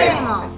Sanremo!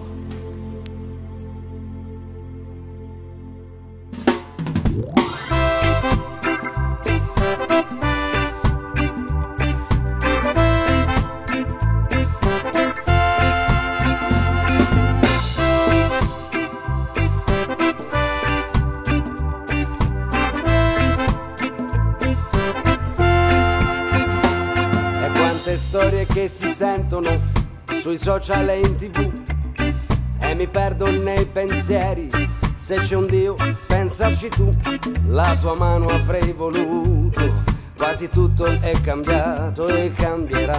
Storie che si sentono sui social e in TV e mi perdo nei pensieri. Se c'è un Dio, pensaci tu, la tua mano avrei voluto. Quasi tutto è cambiato e cambierà,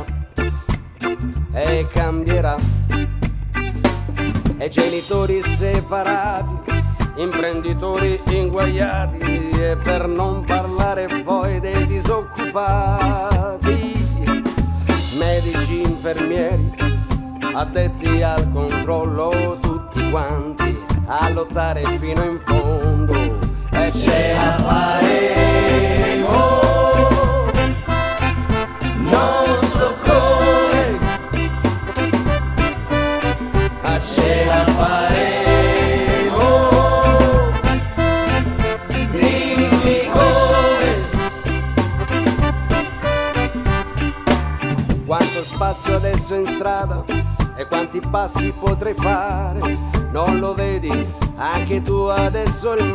e cambierà. E genitori separati, imprenditori inguaiati, e per non parlare poi dei disoccupati, medici, infermieri, addetti al controllo, tutti quanti a lottare fino in fondo. E ce la faremo, non so come, ma ce la faremo, dimmi come. Quanto spazio adesso in strada e quanti passi potrei fare, non lo vedi anche tu adesso il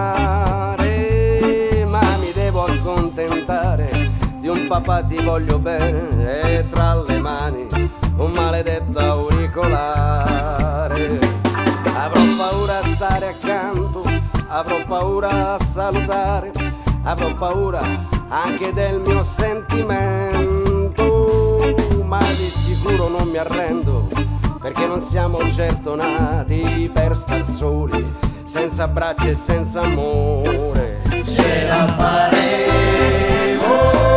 mare? Ma mi devo accontentare di un papà ti voglio bene e tra le mani un maledetto auricolare. Avrò paura a stare accanto, avrò paura a salutare, avrò paura anche del mio sentimento, ma di sicuro non mi arrendo, perché non siamo certo nati per star soli, senza abbracci e senza amore. Ce la faremo,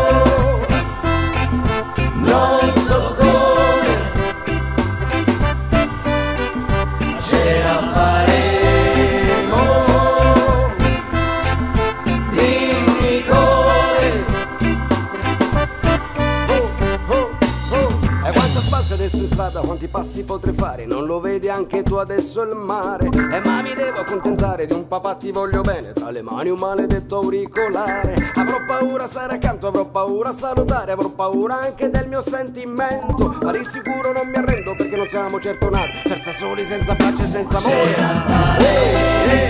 non so come, ce la faremo, dimmi come. E quanto spazio adesso in strada, quanti passi potrei fare, non lo vedi anche tu adesso il mare? E ma mi devo accontentare di un papà ti voglio bene, tra le mani un maledetto auricolare. Avrò paura a stare accanto, avrò paura a salutare, avrò paura anche del mio sentimento, ma di sicuro non mi arrendo, perché non siamo certo nati per star soli, senza pace e senza amore.